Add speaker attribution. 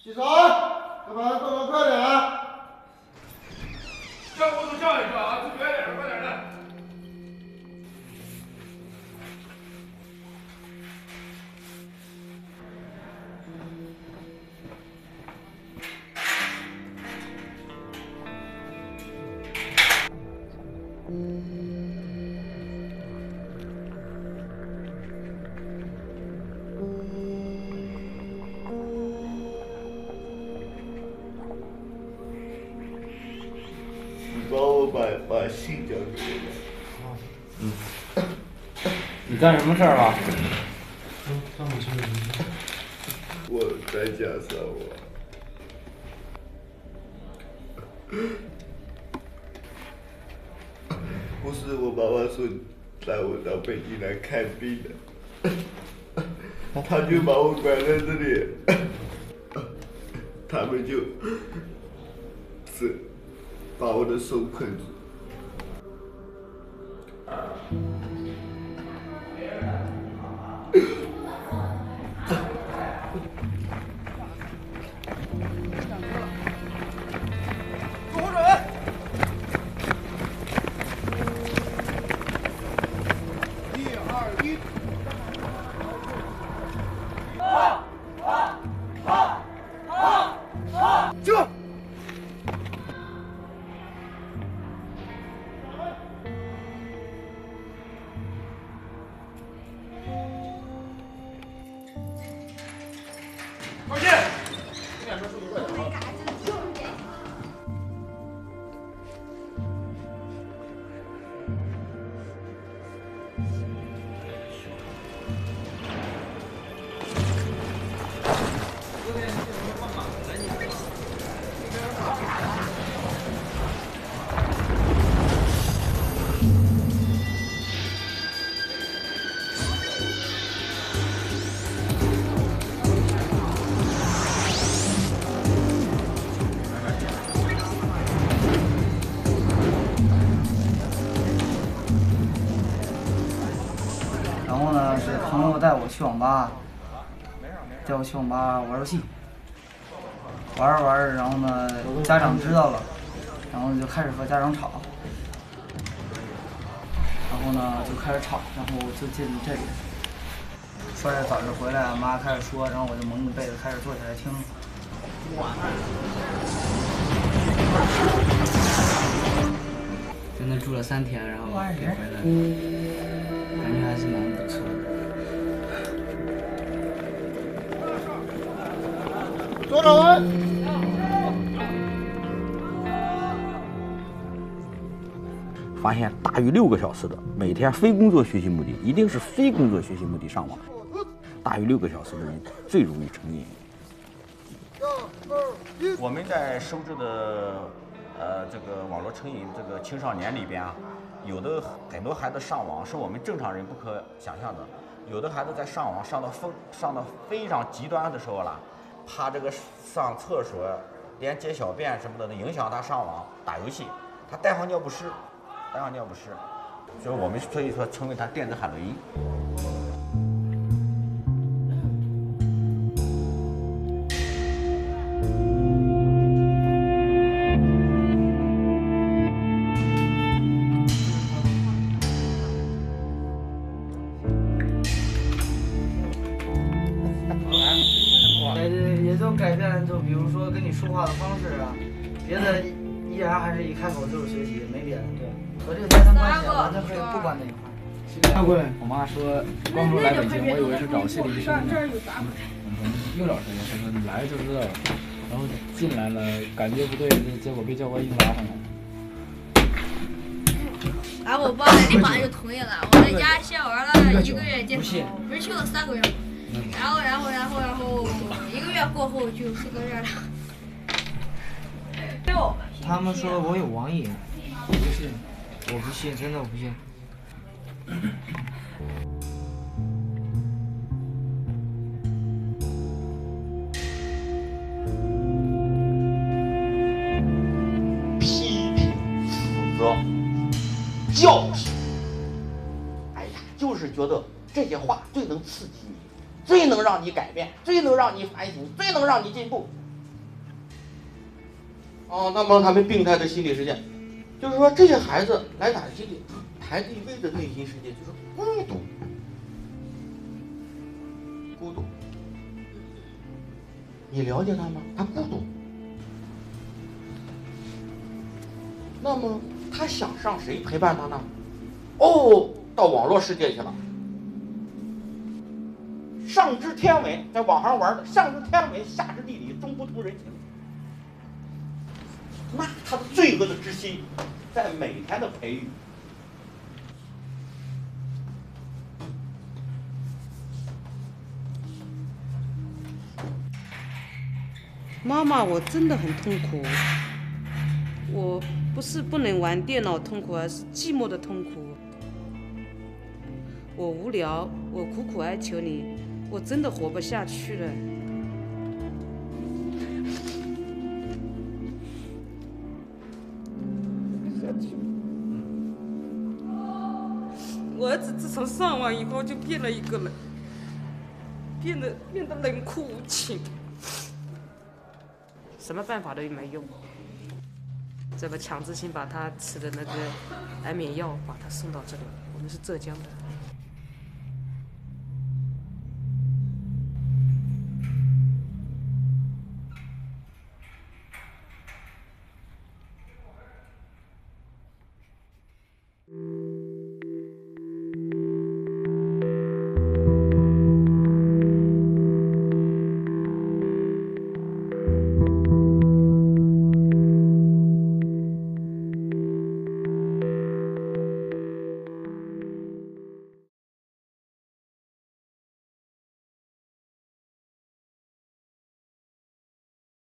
Speaker 1: 洗手，干嘛动作快点啊！
Speaker 2: 叫我都叫一叫啊，快点的，快点的。
Speaker 1: 你帮我把信交给我。
Speaker 3: 嗯。你干什么事儿了？
Speaker 1: 我在家上网。不是我妈妈说带我到北京来看病的，他就把我关在这里，他们就是把我的手捆住。
Speaker 2: 放心，这两边速度快点啊！
Speaker 4: 然后呢，是朋友带我去网吧，玩游戏，玩着玩着，然后呢，家长知道了，然后就开始和家长吵，然后呢就开始吵，然后就进这里，说是早就回来，妈开始说，然后我就蒙着被子开始坐起来听。在那住了3天，然后就回来了，感觉还是蛮不错的。
Speaker 1: 左手稳。
Speaker 5: 发现大于6个小时的，每天非工作学习目的，一定是非工作学习目的上网，大于6个小时的人最容易成瘾。我们在收治的这个网络成瘾这个青少年里边啊，有的很多孩子上网是我们正常人不可想象的，有的孩子在上网上到非常极端的时候了，怕这个上厕所连解小便什么的影响他上网打游戏，他带上尿不湿，所以我们称为他电子海洛因。
Speaker 4: 也就改变，就比如说跟你说话的方式啊，别的依然还是一开口就是学习，没别的。对，和这个家庭关系完全可以不关那一块。
Speaker 3: 快过来！我妈说光说来北京，我以为是找心理医生呢。又找谁？她说你来就知道了。然后进来了，感觉不对，结果被教官硬拉上来。
Speaker 6: 然后我爸立马就同意了，我在家先玩了1个月电脑，不是去了3个月吗？然后1个月过后就4个月了。
Speaker 4: 他们说我有网瘾，我不信，我不信，真的我不信。
Speaker 5: 批评、指责、教训，哎呀，就是觉得这些话最能刺激你，最能让你改变，最能让你反省，最能让你进步。
Speaker 7: 那么他们病态的心理实践，就是说这些孩子来打击里，排第一位的内心世界就是孤独，孤独。你了解他吗？他孤独。那么他想让谁陪伴他呢？到网络世界去了。上知天文，在网上玩的，上知天文，下知地理，中不通人情。那他的罪恶的之心，在每天的培育。
Speaker 8: 妈妈，我真的很痛苦。我不是不能玩电脑痛苦，而是寂寞的痛苦。我无聊，我苦苦哀求你，我真的活不下去了。我儿子自从上网以后就变了一个人，变得冷酷无情。什么办法都没用，这个强制性把他吃的那个安眠药把他送到这里。我们是浙江的。